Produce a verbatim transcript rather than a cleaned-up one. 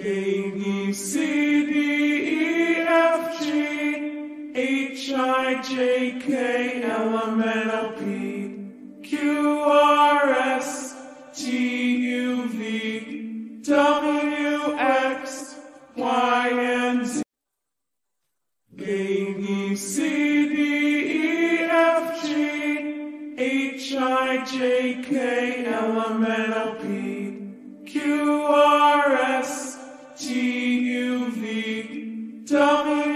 A, B, C, D, E, F, G, H, I, J, K, L, M, N, O, P, Q, R, S, T, U, V, W, X, Y, and Z. A, B, C, D, E, F, G, H, I, J, K, L, M, N, O, P, Q, R, S, T, U, V, W,